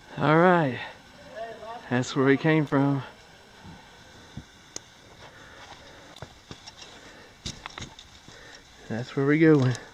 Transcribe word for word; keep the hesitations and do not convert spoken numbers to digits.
Alright. That's where he came from. That's where we're going.